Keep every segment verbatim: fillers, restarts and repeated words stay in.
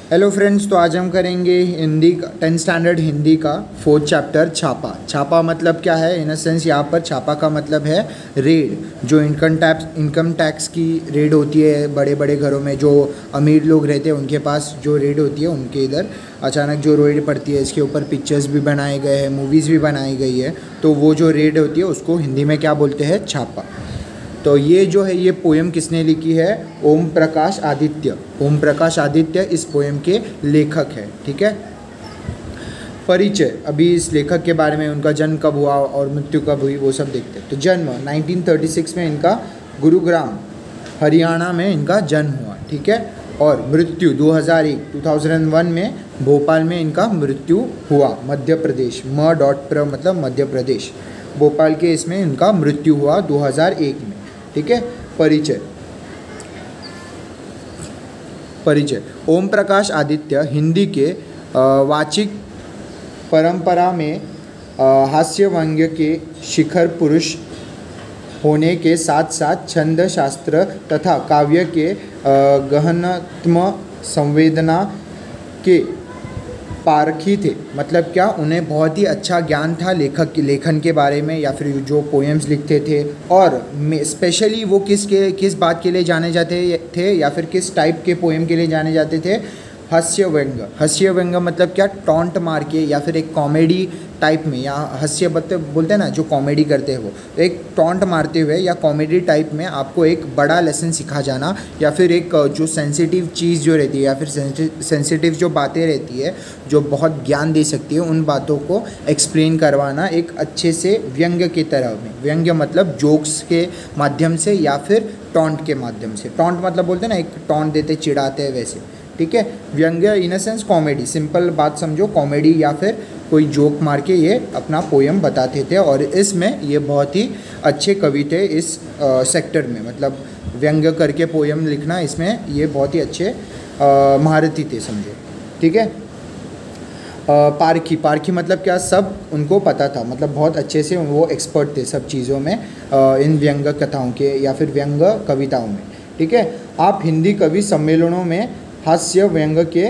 Hello friends, तो आज हम करेंगे हिंदी का टेंथ स्टैंडर्ड हिंदी का फोर्थ चैप्टर छापा। छापा मतलब क्या है? इन अ सेंस यहाँ पर छापा का मतलब है रेड। जो इनकम टैक्स इनकम टैक्स की रेड होती है बड़े बड़े घरों में, जो अमीर लोग रहते हैं उनके पास जो रेड होती है, उनके इधर अचानक जो रेड पड़ती है, इसके ऊपर पिक्चर्स भी बनाए गए हैं, मूवीज़ भी बनाई गई है। तो वो जो रेड होती है उसको हिंदी में क्या बोलते हैं? छापा। तो ये जो है ये पोएम किसने लिखी है? ओम प्रकाश आदित्य। ओम प्रकाश आदित्य इस पोएम के लेखक है। ठीक है। परिचय, अभी इस लेखक के बारे में, उनका जन्म कब हुआ और मृत्यु कब हुई वो सब देखते हैं। तो जन्म नाइनटीन थर्टी सिक्स में इनका गुरुग्राम हरियाणा में इनका जन्म हुआ। ठीक है। और मृत्यु दो हज़ार एक टू थाउजेंड वन में भोपाल में इनका मृत्यु हुआ, मध्य प्रदेश। म डॉट प्र मतलब मध्य प्रदेश। भोपाल के इसमें इनका मृत्यु हुआ दो हज़ार एक में। ठीक है। परिचय परिचय ओम प्रकाश आदित्य हिंदी के वाचिक परंपरा में हास्य व्यंग्य के शिखर पुरुष होने के साथ साथ छंद शास्त्र तथा काव्य के गहनतम संवेदना के पारखी थे। मतलब क्या, उन्हें बहुत ही अच्छा ज्ञान था लेखक के लेखन के बारे में, या फिर जो पोएम्स लिखते थे। और स्पेशली वो किस के किस बात के लिए जाने जाते थे, या फिर किस टाइप के पोएम के लिए जाने जाते थे? हास्य व्यंग्य। हास्य व्यंग्य मतलब क्या? टॉन्ट मार के, या फिर एक कॉमेडी टाइप में, या हास्य बत्ते बोलते हैं ना जो कॉमेडी करते हैं, वो एक टॉन्ट मारते हुए या कॉमेडी टाइप में आपको एक बड़ा लेसन सिखा जाना, या फिर एक जो सेंसिटिव चीज़ जो रहती है, या फिर सेंसिटिव जो बातें रहती है जो बहुत ज्ञान दे सकती है, उन बातों को एक्सप्लेन करवाना एक अच्छे से व्यंग्य की तरह में। व्यंग्य मतलब जोक्स के माध्यम से या फिर टॉन्ट के माध्यम से। टॉन्ट मतलब बोलते हैं ना, एक टॉन्ट देते चिढ़ाते हैं, वैसे। ठीक है। व्यंग्य in a sense comedy, simple बात समझो, कॉमेडी या फिर कोई जोक मार के ये अपना पोएम बताते थे। और इसमें ये बहुत ही अच्छे कवि थे इस आ, सेक्टर में, मतलब व्यंग्य करके पोएम लिखना, इसमें ये बहुत ही अच्छे महारथी थे, समझो। ठीक है। पारखी पारखी मतलब क्या? सब उनको पता था, मतलब बहुत अच्छे से वो एक्सपर्ट थे सब चीज़ों में, आ, इन व्यंग्य कथाओं के या फिर व्यंग्य कविताओं में। ठीक है। आप हिंदी कवि सम्मेलनों में हास्य व्यंग्य के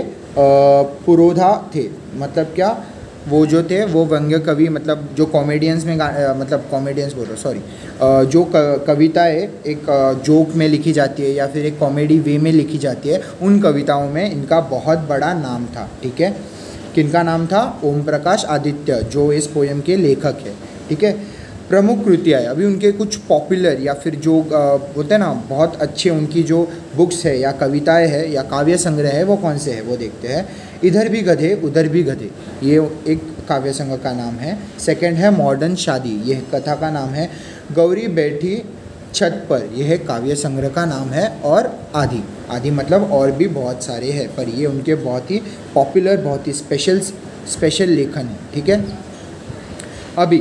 पुरोधा थे। मतलब क्या, वो जो थे वो व्यंग्य कवि, मतलब जो कॉमेडियंस में मतलब कॉमेडियंस बोल रहा हूँ, सॉरी, जो कविताएं एक जोक में लिखी जाती है या फिर एक कॉमेडी वे में लिखी जाती है, उन कविताओं में इनका बहुत बड़ा नाम था। ठीक है। किनका नाम था? ओम प्रकाश आदित्य, जो इस पोएम के लेखक है। ठीक है। प्रमुख कृतियाँ, अभी उनके कुछ पॉपुलर या फिर जो होते हैं ना बहुत अच्छे, उनकी जो बुक्स है या कविताएं है या काव्य संग्रह है, वो कौन से है वो देखते हैं। इधर भी गधे उधर भी गधे, ये एक काव्य संग्रह का नाम है। सेकंड है मॉडर्न शादी, यह कथा का नाम है। गौरी बैठी छत पर, यह काव्य संग्रह का नाम है। और आदि आदि मतलब और भी बहुत सारे हैं, पर ये उनके बहुत ही पॉपुलर, बहुत ही स्पेशल स्पेशल लेखन है। ठीक है। अभी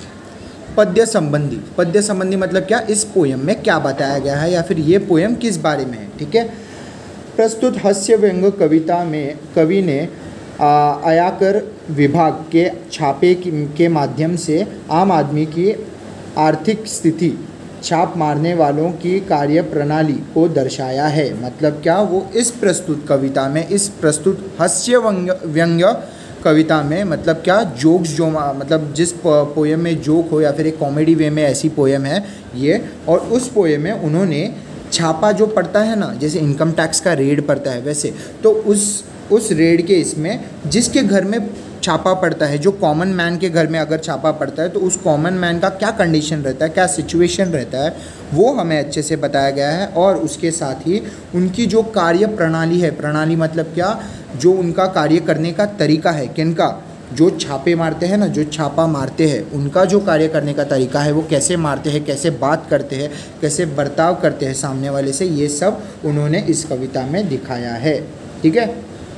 पद्य संबंधी पद्य संबंधी मतलब क्या? इस पोएम में क्या बताया गया है, या फिर ये पोएम किस बारे में है। ठीक है। प्रस्तुत हास्य व्यंग्य कविता में कवि ने आयकर विभाग के छापे के माध्यम से आम आदमी की आर्थिक स्थिति छाप मारने वालों की कार्य प्रणाली को दर्शाया है। मतलब क्या, वो इस प्रस्तुत कविता में, इस प्रस्तुत हास्य व्यंग्य कविता में, मतलब क्या, जोक्स जो मतलब जिस पोएम में जोक हो या फिर एक कॉमेडी वे में, ऐसी पोएम है ये। और उस पोएम में उन्होंने छापा जो पड़ता है ना, जैसे इनकम टैक्स का रेड पड़ता है वैसे, तो उस उस रेड के इसमें जिसके घर में छापा पड़ता है, जो कॉमन मैन के घर में अगर छापा पड़ता है, तो उस कॉमन मैन का क्या कंडीशन रहता है, क्या सिचुएशन रहता है, वो हमें अच्छे से बताया गया है। और उसके साथ ही उनकी जो कार्य प्रणाली है, प्रणाली मतलब क्या, जो उनका कार्य करने का तरीका है, किनका, जो छापे मारते हैं ना, जो छापा मारते हैं, उनका जो कार्य करने का तरीका है, वो कैसे मारते हैं, कैसे बात करते हैं, कैसे बर्ताव करते हैं सामने वाले से, ये सब उन्होंने इस कविता में दिखाया है। ठीक है।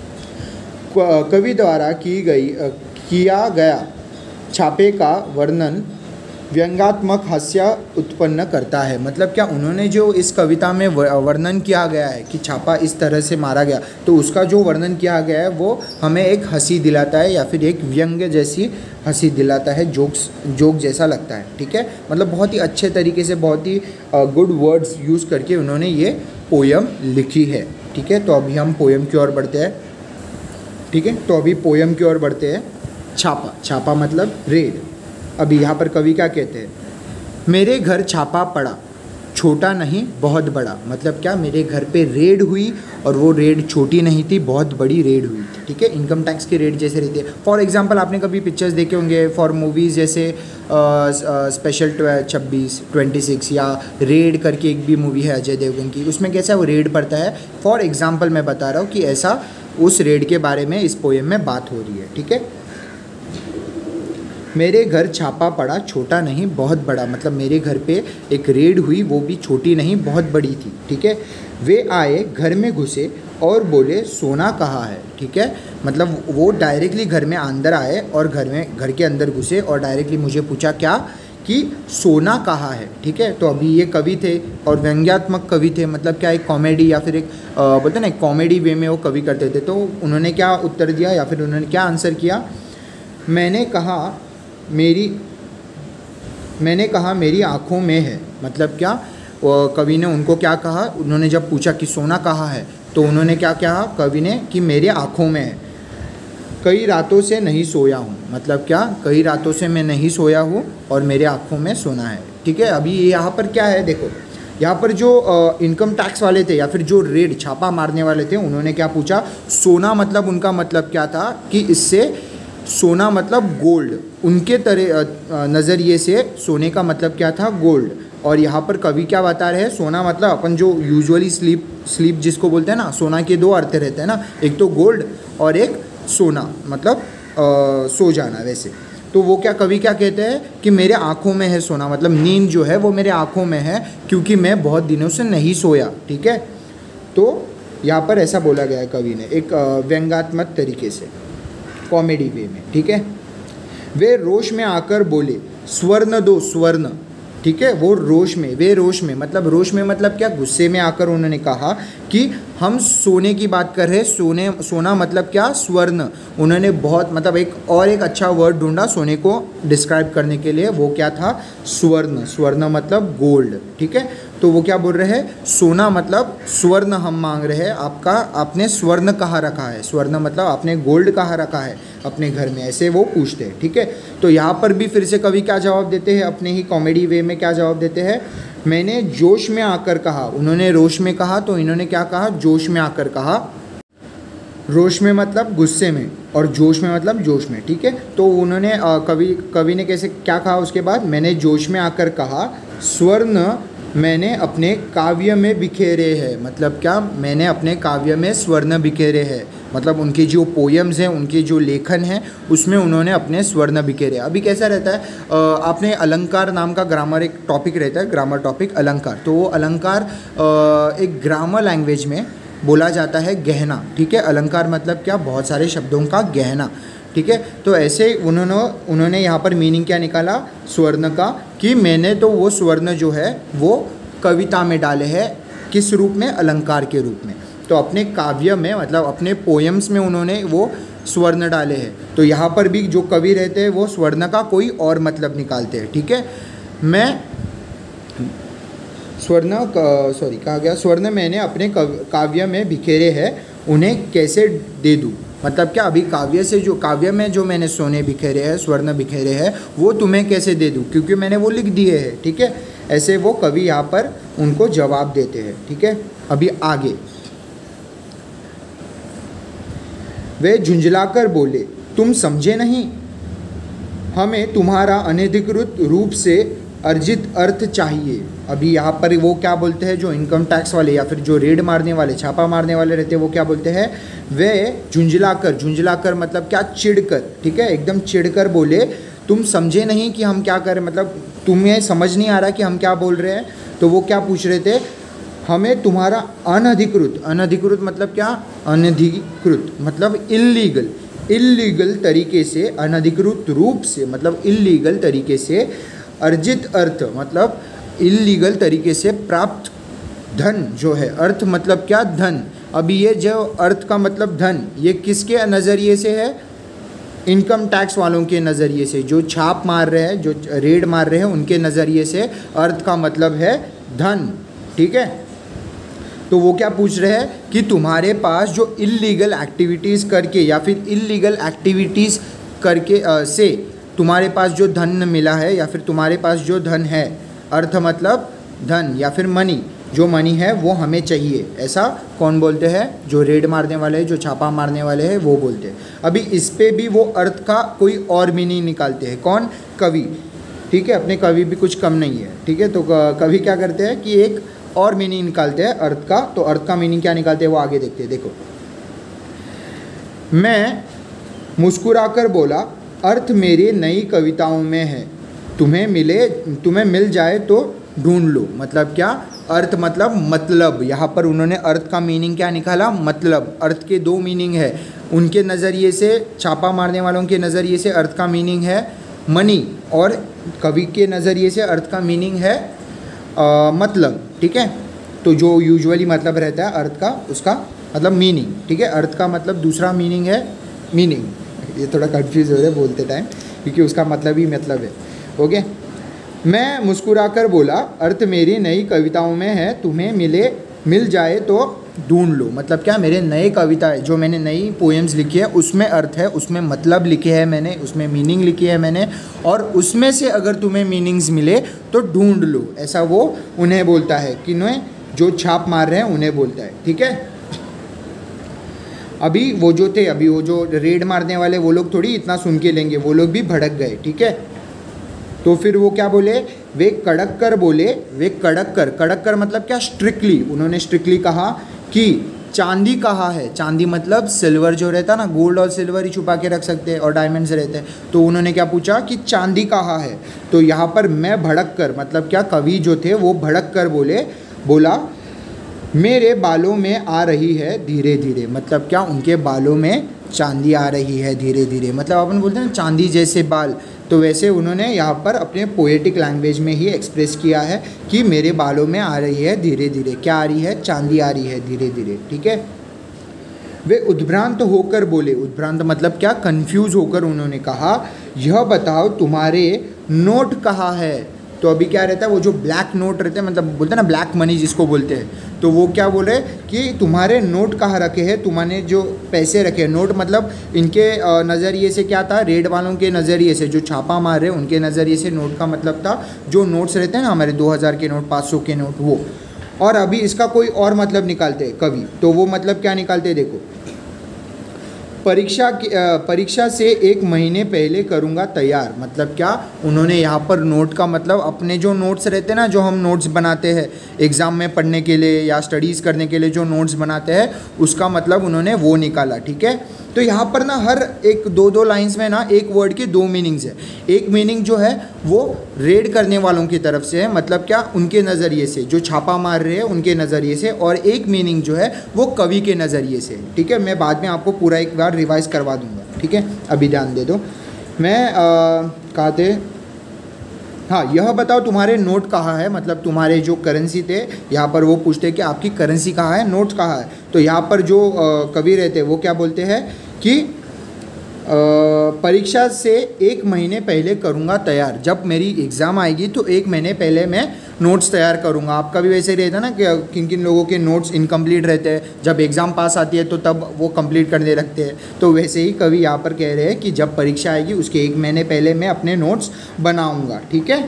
कवि द्वारा की गई किया गया छापे का वर्णन व्यंग्यात्मक हास्य उत्पन्न करता है। मतलब क्या, उन्होंने जो इस कविता में वर्णन किया गया है कि छापा इस तरह से मारा गया, तो उसका जो वर्णन किया गया है वो हमें एक हंसी दिलाता है, या फिर एक व्यंग्य जैसी हंसी दिलाता है, जोक्स जोक जैसा लगता है। ठीक है। मतलब बहुत ही अच्छे तरीके से, बहुत ही गुड वर्ड्स यूज़ करके उन्होंने ये पोयम लिखी है। ठीक है। तो अभी हम पोयम की ओर बढ़ते हैं। ठीक है। तो अभी पोयम की ओर बढ़ते हैं। छापा, छापा मतलब रेड। अभी यहाँ पर कवि क्या कहते हैं, मेरे घर छापा पड़ा, छोटा नहीं बहुत बड़ा। मतलब क्या, मेरे घर पे रेड हुई और वो रेड छोटी नहीं थी, बहुत बड़ी रेड हुई थी। ठीक है, इनकम टैक्स की रेड जैसे रहती है। फॉर एग्जांपल आपने कभी पिक्चर्स देखे होंगे फॉर मूवीज़, जैसे स्पेशल छब्बीस ट्वेंटी सिक्स या रेड करके एक भी मूवी है अजय देवगन की, उसमें कैसा वो रेड पड़ता है। फॉर एग्जाम्पल मैं बता रहा हूँ कि ऐसा उस रेड के बारे में इस पोएम में बात हो रही है। ठीक है, मेरे घर छापा पड़ा, छोटा नहीं बहुत बड़ा। मतलब मेरे घर पे एक रेड हुई, वो भी छोटी नहीं बहुत बड़ी थी। ठीक है, वे आए घर में घुसे और बोले सोना कहाँ है। ठीक है, मतलब वो डायरेक्टली घर में अंदर आए और घर में घर के अंदर घुसे और डायरेक्टली मुझे पूछा क्या, कि सोना कहाँ है। ठीक है, तो अभी ये कवि थे और व्यंग्यात्मक कवि थे। मतलब क्या, एक कॉमेडी या फिर एक बोलते ना, एक कॉमेडी वे में वो कवि करते थे। तो उन्होंने क्या उत्तर दिया या फिर उन्होंने क्या आंसर किया, मैंने कहा मेरी मैंने कहा मेरी आँखों में है। मतलब क्या, कवि ने उनको क्या कहा, उन्होंने जब पूछा कि सोना कहाँ है तो उन्होंने क्या कहा कवि ने, कि मेरे आँखों में है। कई रातों से नहीं सोया हूँ। मतलब क्या, कई रातों से मैं नहीं सोया हूँ और मेरे आँखों में सोना है। ठीक है, अभी यहाँ पर क्या है देखो, यहाँ पर जो इनकम टैक्स वाले थे या फिर जो रेड छापा मारने वाले थे, उन्होंने क्या पूछा, सोना। मतलब उनका मतलब क्या था कि इससे सोना मतलब गोल्ड, उनके तरह नज़रिए से सोने का मतलब क्या था, गोल्ड। और यहाँ पर कवि क्या बता रहे हैं, सोना मतलब अपन जो यूजुअली स्लीप स्लीप जिसको बोलते हैं ना, सोना के दो अर्थ रहते हैं ना, एक तो गोल्ड और एक सोना, मतलब आ, सो जाना वैसे। तो वो क्या कवि क्या कहते हैं कि मेरे आँखों में है सोना, मतलब नींद जो है वो मेरे आँखों में है क्योंकि मैं बहुत दिनों से नहीं सोया। ठीक है, तो यहाँ पर ऐसा बोला गया है कवि ने एक व्यंग्यात्मक तरीके से, कॉमेडी वे में। ठीक है, वे रोष में आकर बोले स्वर्ण दो स्वर्ण। ठीक है, वो रोष में, वे रोष में मतलब रोष में मतलब क्या, गुस्से में आकर उन्होंने कहा कि हम सोने की बात कर रहे हैं। सोने सोना मतलब क्या, स्वर्ण। उन्होंने बहुत मतलब एक और एक अच्छा वर्ड ढूंढा सोने को डिस्क्राइब करने के लिए, वो क्या था, स्वर्ण। स्वर्ण मतलब गोल्ड। ठीक है, तो वो क्या बोल रहे हैं, सोना मतलब स्वर्ण हम मांग रहे हैं आपका, आपने स्वर्ण कहाँ रखा है। स्वर्ण मतलब आपने गोल्ड कहाँ रखा है अपने घर में, ऐसे वो पूछते हैं। ठीक है, तो यहाँ पर भी फिर से कवि क्या जवाब देते हैं, अपने ही कॉमेडी वे में क्या जवाब देते हैं, मैंने जोश में आकर कहा। उन्होंने रोश में कहा तो इन्होंने क्या कहा, जोश में आकर कहा। रोश में मतलब गुस्से में और जोश में मतलब जोश में। ठीक है, तो उन्होंने कवि कवि ने कैसे क्या कहा उसके बाद, मैंने जोश में आकर कहा स्वर्ण मैंने अपने काव्य में बिखेरे हैं। मतलब क्या, मैंने अपने काव्य में स्वर्ण बिखेरे हैं। मतलब उनकी जो पोएम्स हैं, उनके जो लेखन हैं, उसमें उन्होंने अपने स्वर्ण बिखेरे। अभी कैसा रहता है, आपने अलंकार नाम का ग्रामर एक टॉपिक रहता है, ग्रामर टॉपिक अलंकार। तो वो अलंकार एक ग्रामर लैंग्वेज में बोला जाता है गहना। ठीक है, अलंकार मतलब क्या, बहुत सारे शब्दों का गहना। ठीक है, तो ऐसे उन्होंने उन्होंने यहाँ पर मीनिंग क्या निकाला स्वर्ण का, कि मैंने तो वो स्वर्ण जो है वो कविता में डाले हैं, किस रूप में, अलंकार के रूप में। तो अपने काव्य में मतलब अपने पोएम्स में उन्होंने वो स्वर्ण डाले हैं। तो यहाँ पर भी जो कवि रहते हैं वो स्वर्ण का कोई और मतलब निकालते हैं। ठीक है, मैं स्वर्ण सॉरी कहा गया, स्वर्ण मैंने अपने काव्य में बिखेरे हैं, उन्हें कैसे दे दूँ। मतलब क्या, अभी काव्य से जो काव्य में जो मैंने सोने बिखेरे हैं, स्वर्ण बिखेरे हैं, वो तुम्हें कैसे दे दूँ, क्योंकि मैंने वो लिख दिए हैं। ठीक है, ऐसे वो कवि यहाँ पर उनको जवाब देते हैं। ठीक है, अभी आगे वे झुंझलाकर बोले तुम समझे नहीं, हमें तुम्हारा अनधिकृत रूप से अर्जित अर्थ चाहिए। अभी यहाँ पर वो क्या बोलते हैं, जो इनकम टैक्स वाले या फिर जो रेड मारने वाले, छापा मारने वाले रहते हैं, वो क्या बोलते हैं, वे झुंझलाकर, झुंझलाकर मतलब क्या, चिढ़कर। ठीक है, एकदम चिढ़कर बोले तुम समझे नहीं कि हम क्या करें, मतलब तुम्हें समझ नहीं आ रहा कि हम क्या बोल रहे हैं। तो वो क्या पूछ रहे थे, हमें तुम्हारा अनधिकृत, अनधिकृत मतलब क्या, अनधिकृत मतलब इल्लीगल, इल्लीगल तरीके से, अनधिकृत रूप से मतलब इल्लीगल तरीके से, अर्जित अर्थ मतलब इल्लीगल तरीके से प्राप्त धन जो है, अर्थ मतलब क्या, धन। अभी ये जो अर्थ का मतलब धन, ये किसके नज़रिए से है, इनकम टैक्स वालों के नज़रिए से, जो छाप मार रहे हैं, जो रेड मार रहे हैं, उनके नज़रिए से अर्थ का मतलब है धन। ठीक है, तो वो क्या पूछ रहे हैं कि तुम्हारे पास जो इल्लीगल एक्टिविटीज़ करके या फिर इल्लीगल एक्टिविटीज़ करके आ, से तुम्हारे पास जो धन मिला है या फिर तुम्हारे पास जो धन है, अर्थ मतलब धन या फिर मनी, जो मनी है वो हमें चाहिए, ऐसा कौन बोलते हैं? जो रेड मारने वाले हैं, जो छापा मारने वाले हैं, वो बोलते हैं। अभी इस पे भी वो अर्थ का कोई और मीनिंग निकालते हैं, कौन? कवि। ठीक है, अपने कवि भी कुछ कम नहीं है। ठीक है, तो कवि क्या करते हैं कि एक और मीनिंग निकालते हैं अर्थ का। तो अर्थ का मीनिंग क्या निकालते हैं वो आगे देखते हैं। देखो, मैं मुस्कुराकर बोला, अर्थ मेरी नई कविताओं में है, तुम्हें मिले तुम्हें मिल जाए तो ढूंढ लो। मतलब क्या? अर्थ मतलब मतलब। यहाँ पर उन्होंने अर्थ का मीनिंग क्या निकाला? मतलब। अर्थ के दो मीनिंग है उनके नज़रिए से, छापा मारने वालों के नज़रिए से अर्थ का मीनिंग है मनी, और कवि के नज़रिए से अर्थ का मीनिंग है आ, मतलब। ठीक है, तो जो यूजुअली मतलब रहता है अर्थ का, उसका मतलब मीनिंग। ठीक है, अर्थ का मतलब दूसरा मीनिंग है मीनिंग। ये थोड़ा कंफ्यूज हो रहा है बोलते टाइम, क्योंकि उसका मतलब ही मतलब है। ओके, मैं मुस्कुराकर बोला, अर्थ मेरी नई कविताओं में है, तुम्हें मिले मिल जाए तो ढूंढ लो। मतलब क्या? मेरे नए कविता जो मैंने नई पोएम्स लिखी है उसमें अर्थ है, उसमें मतलब लिखे है मैंने, उसमें मीनिंग लिखी है मैंने, और उसमें से अगर तुम्हें मीनिंग्स मिले तो ढूंढ लो। ऐसा वो उन्हें बोलता है, किन्हें? जो छाप मार रहे हैं उन्हें बोलता है। ठीक है, अभी वो जो थे, अभी वो जो रेड मारने वाले, वो लोग थोड़ी इतना सुन के लेंगे, वो लोग भी भड़क गए। ठीक है, तो फिर वो क्या बोले? वे कड़क कर बोले, वे कड़क कर, कड़क कर मतलब क्या? स्ट्रिक्टली। उन्होंने स्ट्रिक्टली कहा कि चांदी कहाँ है? चांदी मतलब सिल्वर जो रहता ना, गोल्ड और सिल्वर ही छुपा के रख सकते हैं और डायमंड्स रहते हैं। तो उन्होंने क्या पूछा कि चांदी कहाँ है? तो यहाँ पर मैं भड़क कर मतलब क्या? कवि जो थे वो भड़क कर बोले बोला मेरे बालों में आ रही है धीरे धीरे। मतलब क्या? उनके बालों में चांदी आ रही है धीरे धीरे। मतलब अपन बोलते हैं ना चांदी जैसे बाल, तो वैसे उन्होंने यहाँ पर अपने पोएटिक लैंग्वेज में ही एक्सप्रेस किया है कि मेरे बालों में आ रही है धीरे धीरे। क्या आ रही है? चांदी आ रही है धीरे धीरे। ठीक है, वे उद्भ्रांत होकर बोले, उद्भ्रांत मतलब क्या? कंफ्यूज होकर उन्होंने कहा, यह बताओ तुम्हारे नोट कहाँ है? तो अभी क्या रहता है, वो जो ब्लैक नोट रहते हैं, मतलब बोलते हैं ना ब्लैक मनी जिसको बोलते हैं, तो वो क्या बोले कि तुम्हारे नोट कहाँ रखे हैं, तुम्हारे जो पैसे रखे हैं। नोट मतलब इनके नज़रिए से क्या था? रेड वालों के नज़रिए से, जो छापा मार रहे उनके नज़रिए से नोट का मतलब था जो नोट्स रहते हैं ना हमारे, दो हज़ार के नोट, पाँच सौ के नोट, वो। और अभी इसका कोई और मतलब निकालते हैं कवि, तो वो मतलब क्या निकालते हैं? देखो, परीक्षा की परीक्षा से एक महीने पहले करूँगा तैयार। मतलब क्या? उन्होंने यहाँ पर नोट का मतलब अपने जो नोट्स रहते हैं ना, जो हम नोट्स बनाते हैं एग्ज़ाम में पढ़ने के लिए या स्टडीज़ करने के लिए जो नोट्स बनाते हैं, उसका मतलब उन्होंने वो निकाला। ठीक है, तो यहाँ पर ना हर एक दो दो लाइंस में ना एक वर्ड के दो मीनिंग्स है। एक मीनिंग जो है वो रेड करने वालों की तरफ से है, मतलब क्या? उनके नज़रिए से, जो छापा मार रहे हैं उनके नज़रिए से, और एक मीनिंग जो है वो कवि के नज़रिए से। ठीक है, मैं बाद में आपको पूरा एक बार रिवाइज करवा दूंगा। ठीक है, अभी ध्यान दे दो। मैं कहा थे, हाँ, यह बताओ तुम्हारे नोट कहाँ है? मतलब तुम्हारे जो करेंसी थे, यहाँ पर वो पूछते हैं कि आपकी करेंसी कहाँ है, नोट्स कहाँ है। तो यहाँ पर जो कवि रहते हैं वो क्या बोलते हैं कि परीक्षा से एक महीने पहले करूँगा तैयार। जब मेरी एग्ज़ाम आएगी तो एक महीने पहले मैं नोट्स तैयार करूँगा। आपका भी वैसे ही रहता है ना कि किन किन लोगों के नोट्स इनकम्प्लीट रहते हैं, जब एग्ज़ाम पास आती है तो तब वो कंप्लीट करने लगते हैं। तो वैसे ही कवि यहाँ पर कह रहे हैं कि जब परीक्षा आएगी उसके एक महीने पहले मैं अपने नोट्स बनाऊँगा। ठीक है,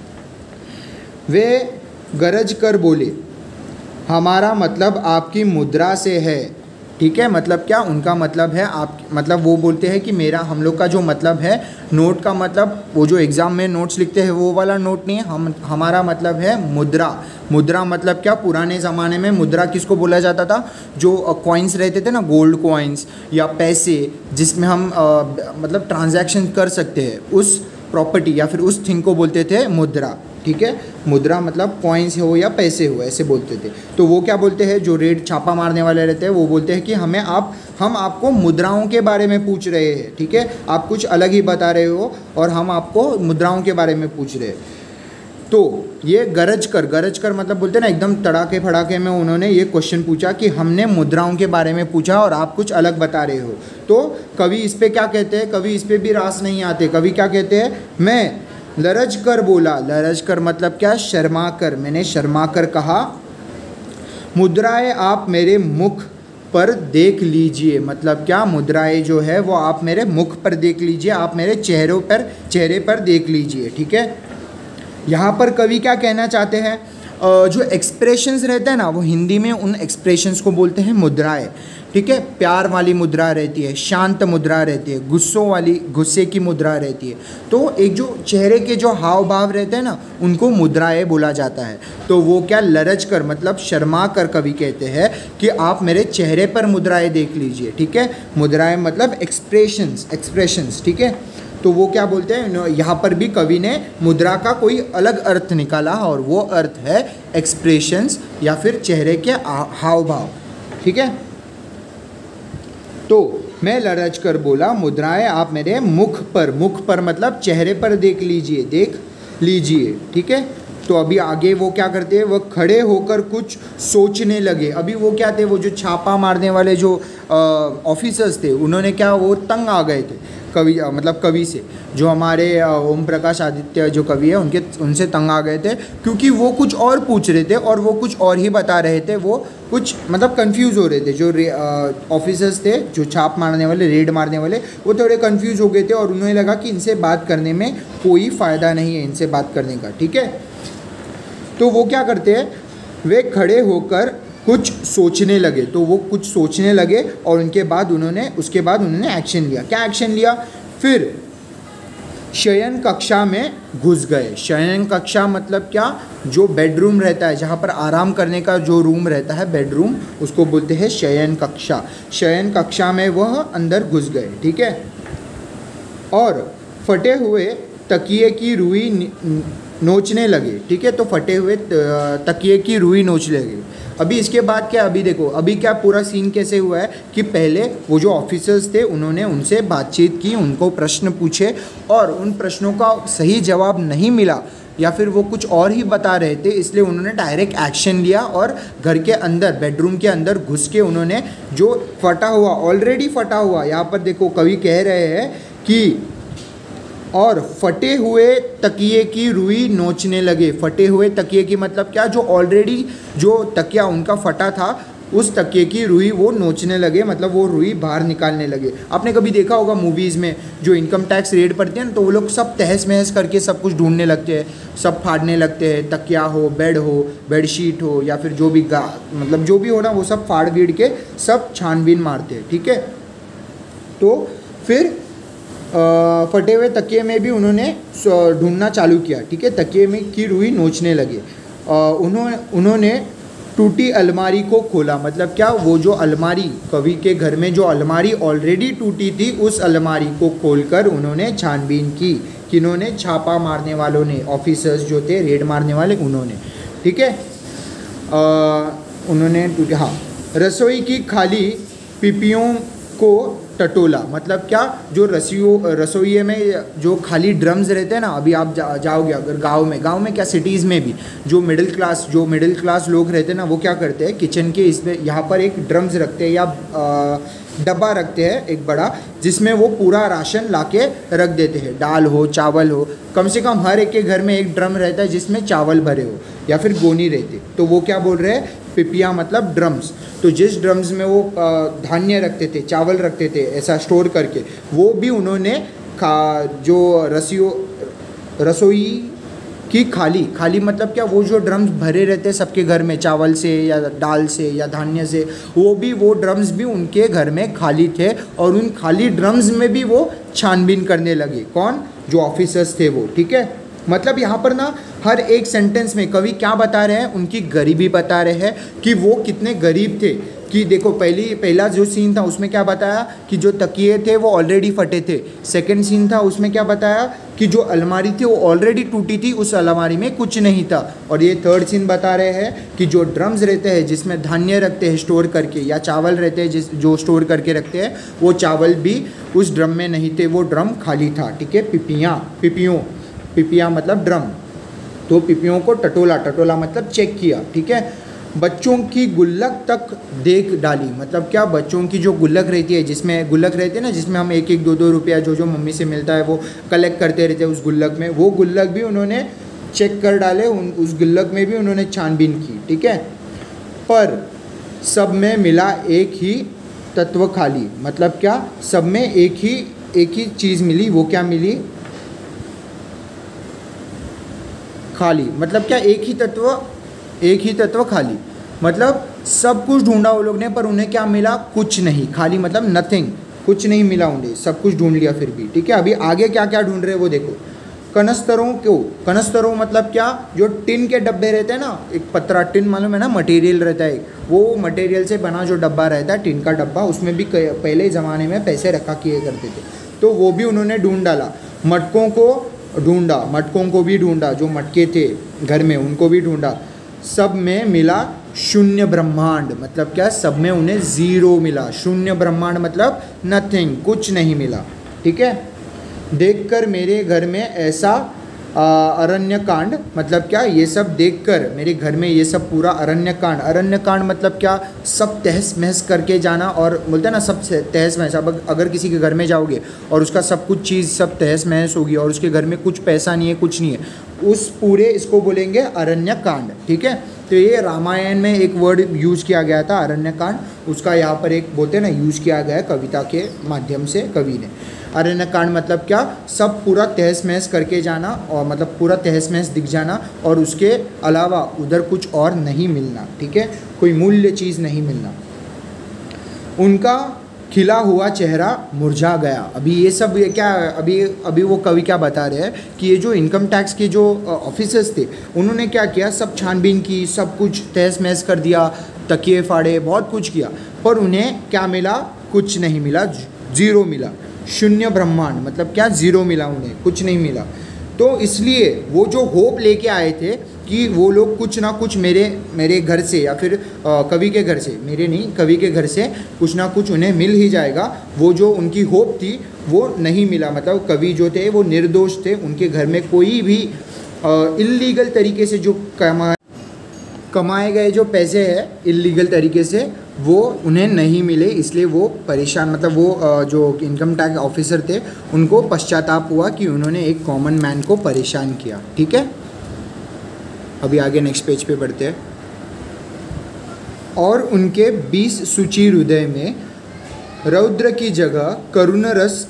वे गरज कर बोले, हमारा मतलब आपकी मुद्रा से है। ठीक है, मतलब क्या? उनका मतलब है आप, मतलब वो बोलते हैं कि मेरा, हम लोग का जो मतलब है नोट का मतलब, वो जो एग्ज़ाम में नोट्स लिखते हैं वो वाला नोट नहीं है, हम हमारा मतलब है मुद्रा। मुद्रा मतलब क्या? पुराने ज़माने में मुद्रा किसको बोला जाता था? जो कॉइन्स रहते थे ना, गोल्ड कॉइन्स या पैसे, जिसमें हम आ, मतलब ट्रांजैक्शन कर सकते हैं, उस प्रॉपर्टी या फिर उस थिंग को बोलते थे मुद्रा। ठीक है, मुद्रा मतलब कॉइन्स हो या पैसे हो, ऐसे बोलते थे। तो वो क्या बोलते हैं, जो रेड छापा मारने वाले रहते हैं वो बोलते हैं कि हमें आप हम आपको मुद्राओं के बारे में पूछ रहे हैं। ठीक है, आप कुछ अलग ही बता रहे हो और हम आपको मुद्राओं के बारे में पूछ रहे हैं। तो ये गरज कर, गरज कर मतलब बोलते हैं ना एकदम तड़ाके फड़ाके में उन्होंने ये क्वेश्चन पूछा कि हमने मुद्राओं के बारे में पूछा और आप कुछ अलग बता रहे हो। तो कवि इस पर क्या कहते हैं? कवि इस पर भी रास नहीं आते। कवि क्या कहते हैं? मैं लरज कर बोला, लरज कर मतलब क्या? शर्मा कर, मैंने शर्मा कर कहा, मुद्राएं आप मेरे मुख पर देख लीजिए, मतलब क्या, मुद्राएं जो है वो आप मेरे मुख पर देख लीजिए, आप मेरे चेहरों पर चेहरे पर देख लीजिए। ठीक है, यहाँ पर कवि क्या कहना चाहते हैं, जो एक्सप्रेशंस रहते हैं ना, वो हिंदी में उन एक्सप्रेशंस को बोलते हैं मुद्राएं। ठीक है, प्यार वाली मुद्रा रहती है, शांत मुद्रा रहती है, गुस्सों वाली गुस्से की मुद्रा रहती है। तो एक जो चेहरे के जो हाव भाव रहते हैं ना, उनको मुद्राएं बोला जाता है। तो वो क्या, लरज कर मतलब शर्मा कर कवि कहते हैं कि आप मेरे चेहरे पर मुद्राएं देख लीजिए। ठीक है, मुद्राएं मतलब एक्सप्रेशंस एक्सप्रेशंस ठीक है, तो वो क्या बोलते हैं, यहाँ पर भी कवि ने मुद्रा का कोई अलग अर्थ निकाला और वो अर्थ है एक्सप्रेशंस या फिर चेहरे के हाव भाव। ठीक है, तो मैं लरज कर बोला, मुद्राएं आप मेरे मुख पर, मुख पर मतलब चेहरे पर देख लीजिए देख लीजिए ठीक है। तो अभी आगे वो क्या करते हैं, वो खड़े होकर कुछ सोचने लगे। अभी वो क्या थे, वो जो छापा मारने वाले जो ऑफिसर्स थे, उन्होंने क्या, वो तंग आ गए थे कवि मतलब कवि से, जो हमारे ओम प्रकाश आदित्य जो कवि है उनके उनसे तंग आ गए थे, क्योंकि वो कुछ और पूछ रहे थे और वो कुछ और ही बता रहे थे। वो कुछ मतलब कंफ्यूज हो रहे थे, जो ऑफिसर्स थे, जो छाप मारने वाले, रेड मारने वाले, वो थोड़े कंफ्यूज हो गए थे और उन्हें लगा कि इनसे बात करने में कोई फ़ायदा नहीं है, इनसे बात करने का। ठीक है, तो वो क्या करते हैं, वे खड़े होकर कुछ सोचने लगे। तो वो कुछ सोचने लगे और उनके बाद उन्होंने उसके बाद उन्होंने एक्शन लिया। क्या एक्शन लिया, फिर शयन कक्षा में घुस गए। शयन कक्षा मतलब क्या, जो बेडरूम रहता है, जहाँ पर आराम करने का जो रूम रहता है, बेडरूम, उसको बोलते हैं शयन कक्षा। शयन कक्षा में वह अंदर घुस गए। ठीक है, और फटे हुए तकिए की रुई नोचने लगे। ठीक है, तो फटे हुए तकिए की रुई नोचने लगे। अभी इसके बाद क्या, अभी देखो अभी क्या पूरा सीन कैसे हुआ है कि पहले वो जो ऑफिसर्स थे उन्होंने उनसे बातचीत की, उनको प्रश्न पूछे और उन प्रश्नों का सही जवाब नहीं मिला या फिर वो कुछ और ही बता रहे थे, इसलिए उन्होंने डायरेक्ट एक्शन लिया और घर के अंदर, बेडरूम के अंदर घुस के उन्होंने जो फटा हुआ, ऑलरेडी फटा हुआ, यहाँ पर देखो कवि कह रहे हैं कि और फटे हुए तकिए की रुई नोचने लगे। फटे हुए तकिए की मतलब क्या, जो ऑलरेडी जो तकिया उनका फटा था, उस तकिए की रुई वो नोचने लगे, मतलब वो रुई बाहर निकालने लगे। आपने कभी देखा होगा मूवीज़ में जो इनकम टैक्स रेड पड़ती है ना, तो वो लोग सब तहस महस करके सब कुछ ढूंढने लगते हैं, सब फाड़ने लगते हैं, तकिया हो, बेड हो, बेडशीट हो या फिर जो भी गा मतलब जो भी हो ना, वो सब फाड़ बीड़ के सब छानबीन मारते हैं। ठीक है, तो फिर आ, फटे हुए तकिए में भी उन्होंने ढूंढना चालू किया। ठीक है, तकिए में की रुई नोचने लगे। उन्होंने उन्होंने टूटी अलमारी को खोला, मतलब क्या, वो जो अलमारी, कवि के घर में जो अलमारी ऑलरेडी टूटी थी, उस अलमारी को खोलकर उन्होंने छानबीन की। किन्होंने, छापा मारने वालों ने, ऑफिसर्स जो थे रेड मारने वाले, उन्होंने। ठीक है, उन्होंने टूटी, हाँ, रसोई की खाली पिपियों को टटोला, मतलब क्या, जो रसियों रसोई में जो खाली ड्रम्स रहते हैं ना, अभी आप जा, जाओगे अगर गांव में, गांव में क्या, सिटीज़ में भी जो मिडिल क्लास जो मिडिल क्लास लोग रहते हैं ना, वो क्या करते हैं, किचन के इसमें यहाँ पर एक ड्रम्स रखते हैं या डब्बा रखते हैं एक बड़ा, जिसमें वो पूरा राशन लाके रख देते हैं, दाल हो, चावल हो, कम से कम हर एक के घर में एक ड्रम रहता है जिसमें चावल भरे हो या फिर गोनी रहती। तो वो क्या बोल रहे हैं, पिपिया मतलब ड्रम्स। तो जिस ड्रम्स में वो धान्य रखते थे, चावल रखते थे ऐसा स्टोर करके, वो भी उन्होंने खा जो रसियों रसोई की खाली खाली मतलब क्या, वो जो ड्रम्स भरे रहते सबके घर में चावल से या दाल से या धान्य से, वो भी वो ड्रम्स भी उनके घर में खाली थे और उन खाली ड्रम्स में भी वो छानबीन करने लगे। कौन, जो ऑफिसर्स थे वो। ठीक है, मतलब यहाँ पर ना हर एक सेंटेंस में कवि क्या बता रहे हैं, उनकी गरीबी बता रहे हैं कि वो कितने गरीब थे। कि देखो पहली पहला जो सीन था उसमें क्या बताया कि जो तकिए थे वो ऑलरेडी फटे थे। सेकंड सीन था उसमें क्या बताया कि जो अलमारी थी वो ऑलरेडी टूटी थी, उस अलमारी में कुछ नहीं था। और ये थर्ड सीन बता रहे हैं कि जो ड्रम्स रहते हैं जिसमें धान्य रखते हैं स्टोर करके, या चावल रहते हैं जिस जो स्टोर करके रखते हैं, वो चावल भी उस ड्रम में नहीं थे, वो ड्रम खाली था। ठीक है, पिपियाँ पिपियों पिपियाँ मतलब ड्रम। तो पिपियों को टटोला, टटोला मतलब चेक किया। ठीक है, बच्चों की गुल्लक तक देख डाली, मतलब क्या, बच्चों की जो गुल्लक रहती है, जिसमें गुल्लक रहती है ना, जिसमें हम एक एक दो दो रुपया जो जो मम्मी से मिलता है वो कलेक्ट करते रहते हैं उस गुल्लक में, वो गुल्लक भी उन्होंने चेक कर डाले, उन उस गुल्लक में भी उन्होंने छानबीन की। ठीक है, पर सब में मिला एक ही तत्व खाली। मतलब क्या, सब में एक ही एक ही चीज़ मिली, वो क्या मिली, खाली। मतलब क्या, एक ही तत्व एक ही तत्व खाली। मतलब सब कुछ ढूंढा वो लोग ने पर उन्हें क्या मिला, कुछ नहीं। खाली मतलब नथिंग, कुछ नहीं मिला उन्हें, सब कुछ ढूंढ लिया फिर भी। ठीक है, अभी आगे क्या क्या ढूंढ रहे हैं वो देखो। कनस्तरों को, कनस्तरों मतलब क्या, जो टिन के डब्बे रहते हैं ना, एक पतरा टिन मालूम है ना, मटेरियल रहता है, वो मटेरियल से बना जो डब्बा रहता है, टिन का डब्बा, उसमें भी पहले ज़माने में पैसे रखा किए करते थे, तो वो भी उन्होंने ढूंढ डाला। मटकों को ढूंढा, मटकों को भी ढूंढा, जो मटके थे घर में उनको भी ढूंढा। सब में मिला शून्य ब्रह्मांड। मतलब क्या, सब में उन्हें ज़ीरो मिला। शून्य ब्रह्मांड मतलब नथिंग, कुछ नहीं मिला। ठीक है, देखकर मेरे घर में ऐसा अरण्य कांड, मतलब क्या, ये सब देखकर मेरे घर में ये सब पूरा अरण्य कांड। अरण्य कांड मतलब क्या, सब तहस महस करके जाना, और बोलते हैं ना सब तहस महस। अब अगर किसी के घर में जाओगे और उसका सब कुछ चीज़ सब तहस महस होगी और उसके घर में कुछ पैसा नहीं है, कुछ नहीं है, उस पूरे इसको बोलेंगे अरण्य कांड। ठीक है, तो ये रामायण में एक वर्ड यूज़ किया गया था अरण्य कांड, उसका यहाँ पर एक बोलते हैं ना यूज़ किया गया है कविता के माध्यम से कवि ने। अरण्य कांड मतलब क्या, सब पूरा तहस महस करके जाना, और मतलब पूरा तहस महस दिख जाना, और उसके अलावा उधर कुछ और नहीं मिलना। ठीक है, कोई मूल्य चीज़ नहीं मिलना। उनका खिला हुआ चेहरा मुरझा गया। अभी ये सब ये क्या, अभी अभी वो कवि क्या बता रहे हैं कि ये जो इनकम टैक्स के जो ऑफिसर्स थे, उन्होंने क्या किया, सब छानबीन की, सब कुछ तहस महस कर दिया, तकिए फाड़े, बहुत कुछ किया, पर उन्हें क्या मिला, कुछ नहीं मिला, ज़ीरो मिला। शून्य ब्रह्मांड मतलब क्या, ज़ीरो मिला उन्हें, कुछ नहीं मिला। तो इसलिए वो जो होप लेके आए थे कि वो लोग कुछ ना कुछ मेरे मेरे घर से या फिर आ, कवि के घर से, मेरे नहीं कवि के घर से कुछ ना कुछ उन्हें मिल ही जाएगा, वो जो उनकी होप थी वो नहीं मिला। मतलब कवि जो थे वो निर्दोष थे, उनके घर में कोई भी इल्लीगल तरीके से जो कमा कमाए गए जो पैसे हैं इल्लीगल तरीके से वो उन्हें नहीं मिले, इसलिए वो परेशान, मतलब वो जो इनकम टैक्स ऑफिसर थे उनको पश्चाताप हुआ कि उन्होंने एक कॉमन मैन को परेशान किया। ठीक है, अभी आगे नेक्स्ट पेज पे बढ़ते हैं। और उनके बीस सूची हृदय में रौद्र की जगह करुण रस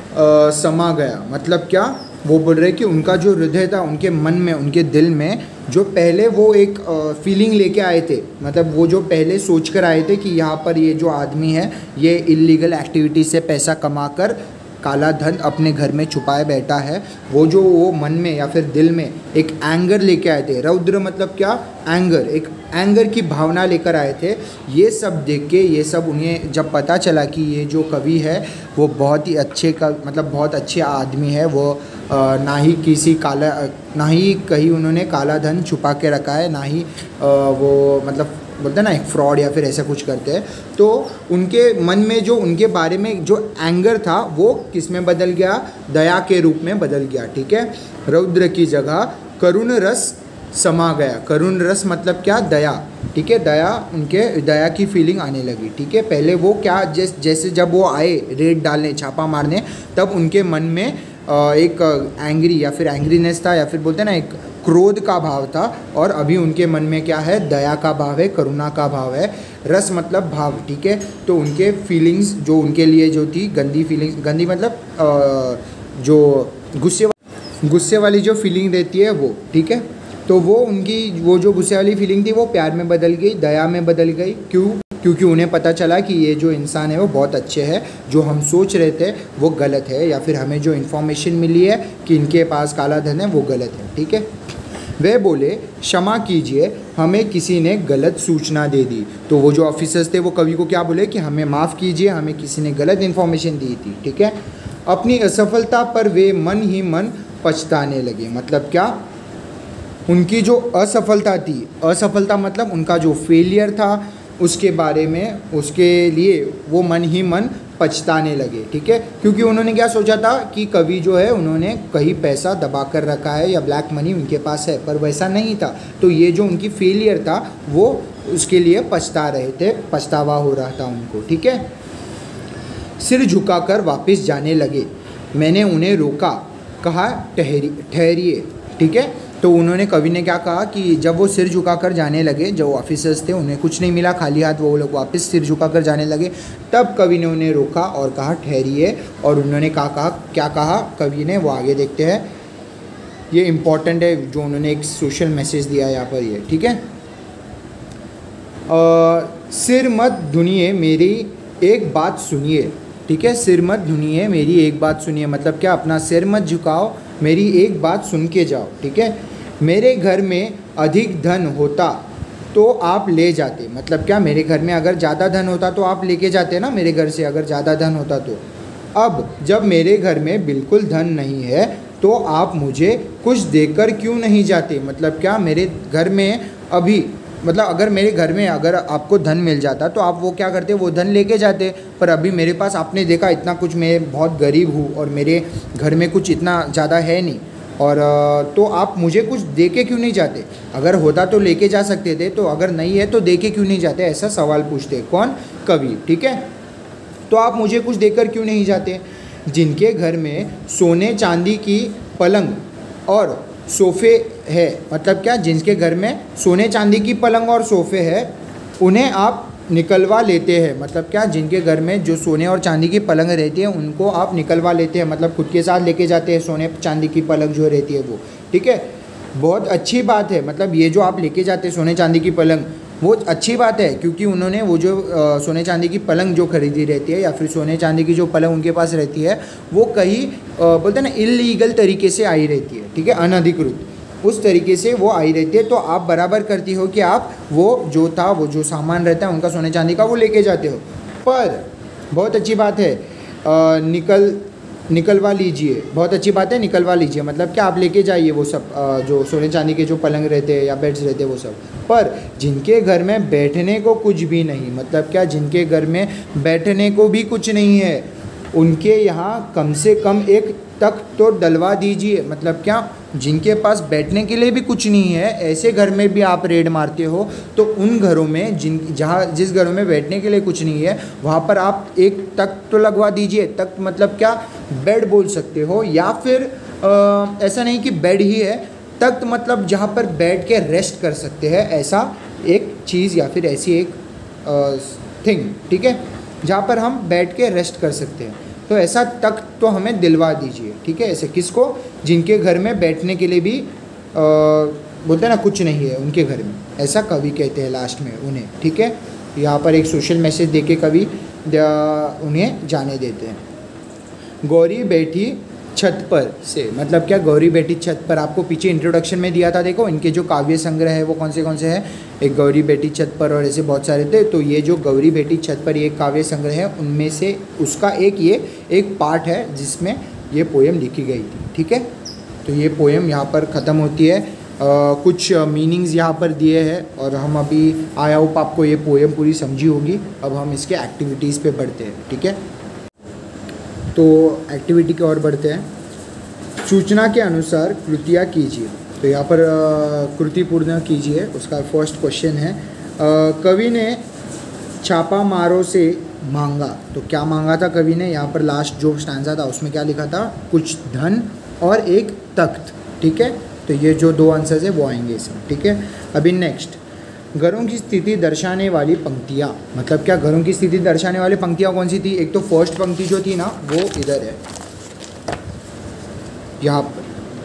समा गया। मतलब क्या, वो बोल रहे कि उनका जो हृदय था, उनके मन में, उनके दिल में जो पहले वो एक फीलिंग लेके आए थे, मतलब वो जो पहले सोच कर आए थे कि यहाँ पर ये जो आदमी है ये इल्लीगल एक्टिविटी से पैसा कमाकर काला धन अपने घर में छुपाए बैठा है, वो जो वो मन में या फिर दिल में एक एंगर लेके आए थे। रौद्र मतलब क्या, एंगर, एक एंगर की भावना लेकर आए थे। ये सब देख के, ये सब उन्हें जब पता चला कि ये जो कवि है वो बहुत ही अच्छे का मतलब बहुत अच्छे आदमी है, वो आ, ना ही किसी काला ना ही कहीं उन्होंने काला धन छुपा के रखा है, ना ही आ, वो मतलब बोलते हैं ना एक फ्रॉड या फिर ऐसा कुछ करते हैं, तो उनके मन में जो उनके बारे में जो एंगर था वो किस में बदल गया, दया के रूप में बदल गया। ठीक है, रौद्र की जगह करुण रस समा गया। करुण रस मतलब क्या, दया। ठीक है, दया, उनके दया की फीलिंग आने लगी। ठीक है, पहले वो क्या, जैस जैसे जब वो आए रेड डालने, छापा मारने, तब उनके मन में एक एंग्री या फिर एंग्रीनेस था, या फिर बोलते हैं ना एक क्रोध का भाव था, और अभी उनके मन में क्या है, दया का भाव है, करुणा का भाव है। रस मतलब भाव। ठीक है, तो उनके फीलिंग्स जो उनके लिए जो थी गंदी फीलिंग्स, गंदी मतलब जो गुस्से गुस्से वाली जो फीलिंग रहती है वो, ठीक है, तो वो उनकी वो जो गुस्से वाली फीलिंग थी वो प्यार में बदल गई, दया में बदल गई। क्यों? क्योंकि उन्हें पता चला कि ये जो इंसान है वो बहुत अच्छे हैं, जो हम सोच रहे थे वो गलत है, या फिर हमें जो इन्फॉर्मेशन मिली है कि इनके पास काला धन है वो गलत है। ठीक है, वे बोले क्षमा कीजिए, हमें किसी ने गलत सूचना दे दी। तो वो जो ऑफिसर्स थे वो कवि को क्या बोले कि हमें माफ़ कीजिए, हमें किसी ने गलत इन्फॉर्मेशन दी थी। ठीक है, अपनी असफलता पर वे मन ही मन पछताने लगे। मतलब क्या, उनकी जो असफलता थी, असफलता मतलब उनका जो फेलियर था उसके बारे में, उसके लिए वो मन ही मन पछताने लगे। ठीक है, क्योंकि उन्होंने क्या सोचा था कि कवि जो है उन्होंने कहीं पैसा दबा कर रखा है या ब्लैक मनी उनके पास है, पर वैसा नहीं था। तो ये जो उनकी फेलियर था वो उसके लिए पछता रहे थे, पछतावा हो रहा था उनको। ठीक है, सिर झुकाकर वापस जाने लगे। मैंने उन्हें रोका, कहा ठहरी ठहरिए। ठीक है, तो उन्होंने कवि ने क्या कहा कि जब वो सिर झुकाकर जाने लगे, जो ऑफिसर्स थे उन्हें कुछ नहीं मिला, खाली हाथ वो लोग वापस सिर झुकाकर जाने लगे, तब कवि ने उन्हें रोका और कहा ठहरिए। और उन्होंने कहा कहा क्या कहा कवि ने, वो आगे देखते हैं। ये इम्पॉर्टेंट है, जो उन्होंने एक सोशल मैसेज दिया यहाँ पर ये, ठीक है। आ, सिर मत धुनिए मेरी एक बात सुनिए, ठीक है। सिर मत धुनिए मेरी एक बात सुनिए, मतलब क्या, अपना सिर मत झुकाओ, मेरी एक बात सुन के जाओ, ठीक है। मेरे घर में अधिक धन होता तो आप ले जाते, मतलब क्या, मेरे घर में अगर ज़्यादा धन होता तो आप लेके जाते ना, मेरे घर से अगर ज़्यादा धन होता तो। अब जब मेरे घर में बिल्कुल धन नहीं है तो आप मुझे कुछ देकर क्यों नहीं जाते, मतलब क्या, मेरे घर में अभी, मतलब अगर मेरे घर में अगर आपको धन मिल जाता तो आप वो क्या करते, वो धन लेके जाते। पर अभी मेरे पास आपने देखा इतना कुछ, मैं बहुत गरीब हूँ और मेरे घर में कुछ इतना ज़्यादा है नहीं, और तो आप मुझे कुछ दे के क्यों नहीं जाते। अगर होता तो लेके जा सकते थे, तो अगर नहीं है तो दे के क्यों नहीं जाते, ऐसा सवाल पूछते। कौन, कवि, ठीक है। तो आप मुझे कुछ देकर क्यों नहीं जाते। जिनके घर में सोने चांदी की पलंग और सोफ़े है, मतलब क्या, जिनके घर में सोने चांदी की पलंग और सोफ़े है उन्हें आप निकलवा लेते हैं, मतलब क्या, जिनके घर में जो सोने और चांदी की पलंग रहती है उनको आप निकलवा लेते हैं, मतलब खुद के साथ लेके जाते हैं सोने चांदी की पलंग जो रहती है वो, ठीक है। बहुत अच्छी बात है, मतलब ये जो आप लेके जाते हैं सोने चांदी की पलंग, वो अच्छी बात है, क्योंकि उन्होंने वो जो आ, सोने चांदी की पलंग जो खरीदी रहती है, या फिर सोने चांदी की जो पलंग उनके पास रहती है, वो कहीं बोलते हैं ना इलीगल तरीके से आई रहती है, ठीक है, अनधिकृत, उस तरीके से वो आई रहती है। तो आप बराबर करती हो कि आप वो जो था, वो जो सामान रहता है उनका सोने चांदी का, वो लेके जाते हो। पर बहुत अच्छी बात है, आ, निकल निकलवा लीजिए, बहुत अच्छी बात है, निकलवा लीजिए, मतलब क्या, आप लेके जाइए वो सब, आ, जो सोने चांदी के जो पलंग रहते हैं या बेड्स रहते हैं वो सब। पर जिनके घर में बैठने को कुछ भी नहीं, मतलब क्या, जिनके घर में बैठने को भी कुछ नहीं है, उनके यहाँ कम से कम एक तख्त तो डलवा दीजिए, मतलब क्या, जिनके पास बैठने के लिए भी कुछ नहीं है, ऐसे घर में भी आप रेड मारते हो, तो उन घरों में जिन जहाँ जिस घरों में बैठने के लिए कुछ नहीं है वहाँ पर आप एक तख्त तो लगवा दीजिए। तख्त मतलब क्या, बेड बोल सकते हो, या फिर आ, ऐसा नहीं कि बेड ही है, तख्त मतलब जहाँ पर बैठ के रेस्ट कर सकते हैं, ऐसा एक चीज़ या फिर ऐसी एक थिंग, ठीक है, जहाँ पर हम बैठ के रेस्ट कर सकते हैं। तो ऐसा तख्त तो हमें दिलवा दीजिए, ठीक है। ऐसे किसको, जिनके घर में बैठने के लिए भी आ, बोलते हैं ना कुछ नहीं है उनके घर में, ऐसा कवि कहते हैं लास्ट में उन्हें, ठीक है। यहाँ पर एक सोशल मैसेज देके कवि उन्हें जाने देते हैं। गौरी बैठी छत पर से, मतलब क्या, गौरी बैठी छत पर, आपको पीछे इंट्रोडक्शन में दिया था, देखो इनके जो काव्य संग्रह है वो कौन से कौन से हैं, एक गौरी बैठी छत पर और ऐसे बहुत सारे थे। तो ये जो गौरी बैठी छत पर ये काव्य संग्रह है, उनमें से उसका एक ये एक पार्ट है जिसमें ये पोएम लिखी गई थी, ठीक है। तो ये पोएम यहाँ पर ख़त्म होती है, आ, कुछ मीनिंग्स यहाँ पर दिए हैं, और हम अभी आई होप आपको ये पोएम पूरी समझी होगी। अब हम इसके एक्टिविटीज़ पे बढ़ते हैं, ठीक है। तो एक्टिविटी की ओर बढ़ते हैं। सूचना के अनुसार कृतियाँ कीजिए, तो यहाँ पर कृति पूर्ण कीजिए, उसका फर्स्ट क्वेश्चन है, आ, कवि ने छापा मारों से मांगा, तो क्या मांगा था कवि ने, यहाँ पर लास्ट जो स्टैंजा था उसमें क्या लिखा था, कुछ धन और एक तख्त, ठीक है। तो ये जो दो आंसर्स है वो आएंगे इसमें, ठीक है। अभी नेक्स्ट, घरों की स्थिति दर्शाने वाली पंक्तियाँ, मतलब क्या, घरों की स्थिति दर्शाने वाली पंक्तियाँ कौन सी थी। एक तो फर्स्ट पंक्ति जो थी ना वो इधर है, यहाँ पर,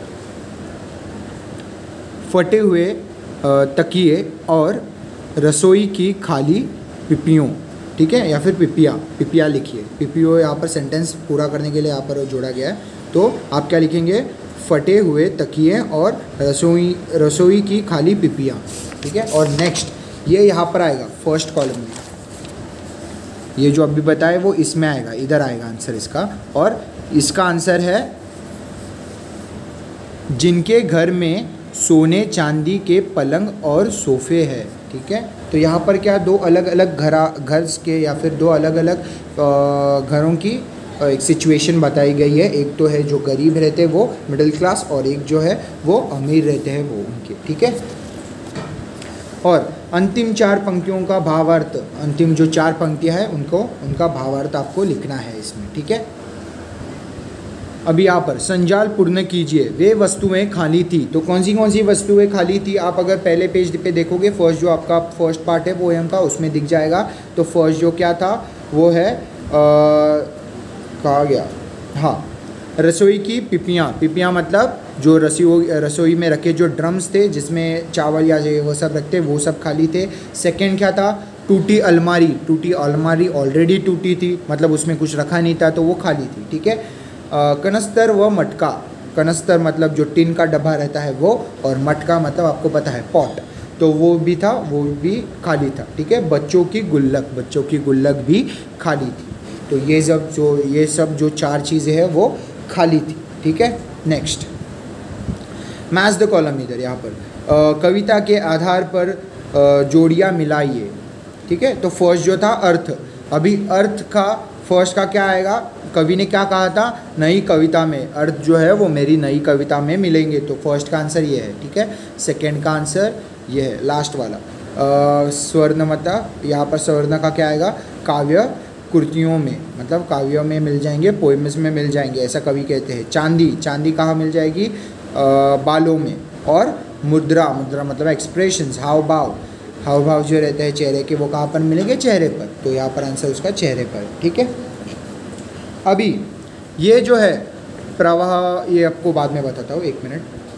फटे हुए तकिए और रसोई की खाली पिपियों, ठीक है, या फिर पिपिया, पिपिया लिखिए, पिपियो यहाँ पर सेंटेंस पूरा करने के लिए यहाँ पर जोड़ा गया है। तो आप क्या लिखेंगे, फटे हुए तकिए और रसोई रसोई की खाली पिपियाँ, ठीक है। और नेक्स्ट ये यहाँ पर आएगा फर्स्ट कॉलम में, ये जो अभी बताए वो इसमें आएगा, इधर आएगा आंसर इसका, और इसका आंसर है जिनके घर में सोने चांदी के पलंग और सोफ़े है, ठीक है। तो यहाँ पर क्या, दो अलग अलग घरा घर के या फिर दो अलग अलग घरों की एक सिचुएशन बताई गई है। एक तो है जो गरीब रहते हैं वो मिडिल क्लास, और एक जो है वो अमीर रहते हैं वो उनके, ठीक है। और अंतिम चार पंक्तियों का भावार्थ, अंतिम जो चार पंक्तियाँ हैं उनको उनका भावार्थ आपको लिखना है इसमें, ठीक है। अभी यहाँ पर संजाल पूर्ण कीजिए, वे वस्तुएं खाली थी। तो कौन सी कौन सी वस्तुएं खाली थी, आप अगर पहले पेज पे देखोगे, फर्स्ट जो आपका फर्स्ट पार्ट है पोएम का उसमें दिख जाएगा। तो फर्स्ट जो क्या था वो है कहा गया, हाँ, रसोई की पिपियाँ। पिपियाँ मतलब जो रसोई रसोई में रखे जो ड्रम्स थे जिसमें चावल या वो सब रखते, वो सब खाली थे। सेकंड क्या था, टूटी अलमारी। टूटी अलमारी ऑलरेडी टूटी थी, मतलब उसमें कुछ रखा नहीं था, तो वो खाली थी, ठीक है। कनस्तर व मटका। कनस्तर मतलब जो टिन का डब्बा रहता है वो, और मटका मतलब आपको पता है पॉट, तो वो भी था, वो भी खाली था, ठीक है। बच्चों की गुल्लक, बच्चों की गुल्लक भी खाली थी। तो ये सब जो ये सब जो चार चीज़ें हैं वो खाली थी, ठीक है। नेक्स्ट, मैच द कॉलम इधर यहाँ पर आ, कविता के आधार पर जोड़ियाँ मिलाइए, ठीक है। तो फर्स्ट जो था अर्थ, अभी अर्थ का फर्स्ट का क्या आएगा, कवि ने क्या कहा था, नई कविता में अर्थ जो है वो मेरी नई कविता में मिलेंगे, तो फर्स्ट का आंसर ये है, ठीक है। सेकंड का आंसर ये है लास्ट वाला, स्वर्णमता। यहाँ पर स्वर्ण का क्या आएगा, काव्य कृतियों में, मतलब काव्यों में मिल जाएंगे, पोएम्स में मिल जाएंगे, ऐसा कवि कहते हैं। चांदी, चांदी कहाँ मिल जाएगी, आ, बालों में। और मुद्रा, मुद्रा मतलब एक्सप्रेशंस, हाव भाव, हाव भाव जो रहते हैं चेहरे के, वो कहाँ पर मिलेंगे, चेहरे पर। तो यहाँ पर आंसर उसका चेहरे पर, ठीक है। अभी ये जो है प्रवाह, ये आपको बाद में बताता हूँ, एक मिनट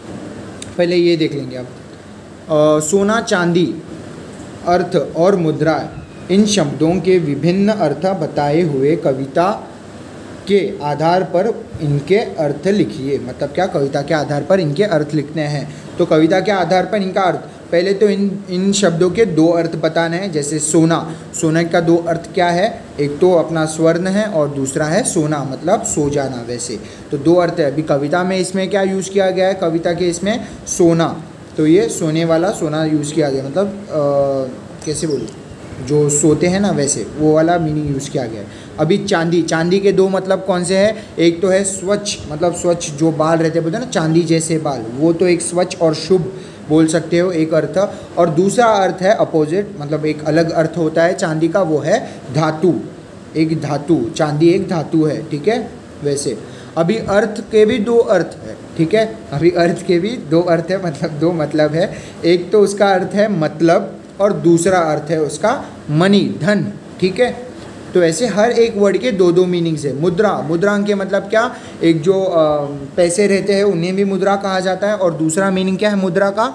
पहले ये देख लेंगे आप। आ, सोना चांदी, अर्थ और मुद्रा, इन शब्दों के विभिन्न अर्थ बताए हुए कविता के आधार पर इनके अर्थ लिखिए। मतलब क्या, कविता के आधार पर इनके अर्थ लिखने हैं। तो कविता के आधार पर इनका अर्थ, पहले तो इन इन शब्दों के दो अर्थ बताने हैं। जैसे सोना, सोना का दो अर्थ क्या है, एक तो अपना स्वर्ण है और दूसरा है सोना, मतलब सो जाना। वैसे तो दो अर्थ है। अभी कविता में इसमें क्या यूज़ किया गया है, कविता के इसमें सोना, तो ये सोने वाला सोना यूज़ किया गया, मतलब आ, कैसे बोलूँ, जो सोते हैं ना वैसे, वो वाला मीनिंग यूज़ किया गया है। अभी चांदी, चांदी के दो मतलब कौन से हैं, एक तो है स्वच्छ, मतलब स्वच्छ जो बाल रहते हैं, बोलते हैं ना चांदी जैसे बाल, वो तो एक स्वच्छ और शुभ बोल सकते हो, एक अर्थ। और दूसरा अर्थ है अपोजिट, मतलब एक अलग अर्थ होता है चांदी का, वो है धातु, एक धातु, चांदी एक धातु है, ठीक है। वैसे अभी अर्थ के भी दो अर्थ है, ठीक है। अभी अर्थ के भी दो अर्थ है, मतलब दो मतलब है। एक तो उसका अर्थ है मतलब, और दूसरा अर्थ है उसका मनी, धन, ठीक है। तो ऐसे हर एक वर्ड के दो दो मीनिंग्स है। मुद्रा, मुद्रा के मतलब क्या, एक जो आ, पैसे रहते हैं उन्हें भी मुद्रा कहा जाता है। और दूसरा मीनिंग क्या है मुद्रा का,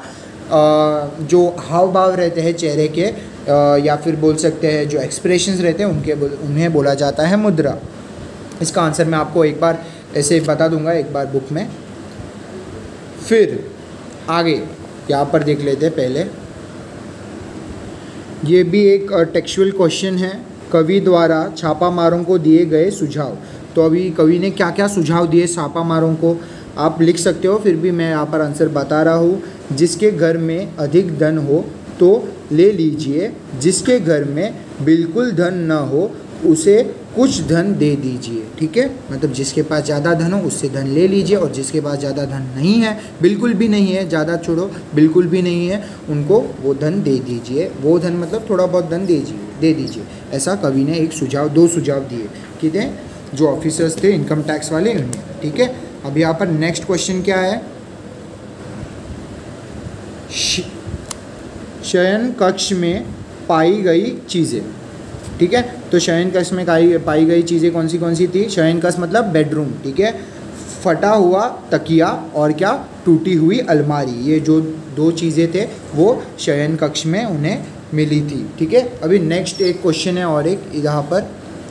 आ, जो हाव भाव रहते हैं चेहरे के, आ, या फिर बोल सकते हैं जो एक्सप्रेशंस रहते हैं उनके उन्हें बोला जाता है मुद्रा। इसका आंसर मैं आपको एक बार ऐसे बता दूंगा, एक बार बुक में। फिर आगे यहाँ पर देख लेते हैं। पहले ये भी एक टेक्सुअल क्वेश्चन है, कवि द्वारा छापामारों को दिए गए सुझाव। तो अभी कवि ने क्या क्या सुझाव दिए छापामारों को, आप लिख सकते हो, फिर भी मैं यहाँ पर आंसर बता रहा हूँ। जिसके घर में अधिक धन हो तो ले लीजिए, जिसके घर में बिल्कुल धन न हो उसे कुछ धन दे दीजिए, ठीक है। मतलब जिसके पास ज़्यादा धन हो उससे धन ले लीजिए, और जिसके पास ज़्यादा धन नहीं है, बिल्कुल भी नहीं है, ज़्यादा छोड़ो, बिल्कुल भी नहीं है, उनको वो धन दे दीजिए। वो धन मतलब थोड़ा बहुत धन दीजिए दे दीजिए ऐसा कवि ने एक सुझाव, दो सुझाव दिए, कितने, जो ऑफिसर्स थे इनकम टैक्स वाले उन्हें, ठीक है। अब यहाँ पर नेक्स्ट क्वेश्चन क्या है, शयन कक्ष में पाई गई चीज़ें, ठीक है। तो शयन कक्ष में पाई पाई गई चीज़ें कौन सी कौन सी थी, शयन कक्ष मतलब बेडरूम, ठीक है। फटा हुआ तकिया और क्या, टूटी हुई अलमारी, ये जो दो चीज़ें थे वो शयन कक्ष में उन्हें मिली थी, ठीक है। अभी नेक्स्ट एक क्वेश्चन है और एक यहाँ पर,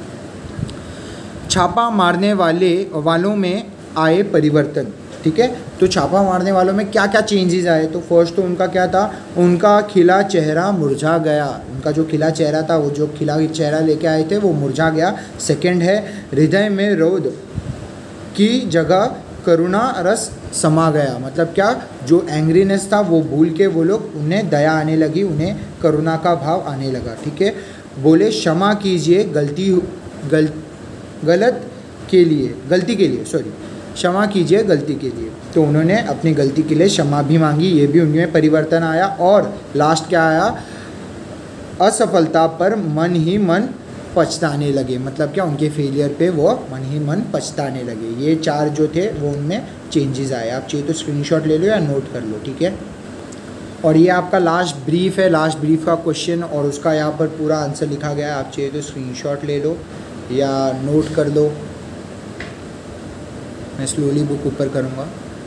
छापा मारने वाले वालों में आए परिवर्तन, ठीक है। तो छापा मारने वालों में क्या क्या चेंजेस आए, तो फर्स्ट तो उनका क्या था, उनका खिला चेहरा मुरझा गया, उनका जो खिला चेहरा था, वो जो खिला चेहरा लेके आए थे वो मुरझा गया। सेकंड है हृदय में रोध की जगह करुणा रस समा गया, मतलब क्या, जो एंग्रीनेस था वो भूल के वो लोग, उन्हें दया आने लगी, उन्हें करुणा का भाव आने लगा, ठीक है। बोले क्षमा कीजिए गलती गल गलत के लिए गलती के लिए सॉरी क्षमा कीजिए गलती के लिए, तो उन्होंने अपनी गलती के लिए क्षमा भी मांगी, ये भी उनमें परिवर्तन आया। और लास्ट क्या आया, असफलता पर मन ही मन पछताने लगे, मतलब क्या, उनके फेलियर पे वो मन ही मन पछताने लगे। ये चार जो थे वो उनमें चेंजेस आए। आप चाहिए तो स्क्रीनशॉट ले लो या नोट कर लो, ठीक है। और ये आपका लास्ट ब्रीफ है, लास्ट ब्रीफ का क्वेश्चन और उसका यहाँ पर पूरा आंसर लिखा गया है। आप चाहिए तो स्क्रीनशॉट ले लो या नोट कर लो। मैं स्लोली बुक ऊपर करूँगा।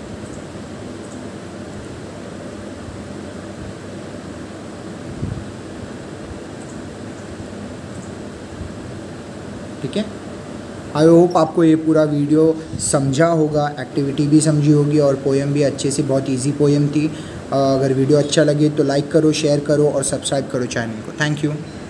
ठीक है, आई होप आपको ये पूरा वीडियो समझा होगा, एक्टिविटी भी समझी होगी और पोएम भी अच्छे से, बहुत इजी पोएम थी। अगर वीडियो अच्छा लगे तो लाइक करो, शेयर करो और सब्सक्राइब करो चैनल को। Thank you.